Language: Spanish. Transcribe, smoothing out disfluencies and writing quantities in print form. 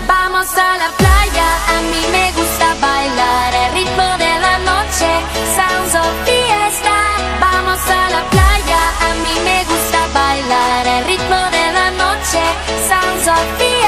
Vamos a la playa, a mí me gusta bailar el ritmo de la noche, sounds of fiesta. Vamos a la playa, a mí me gusta bailar el ritmo de la noche, sounds of fiesta.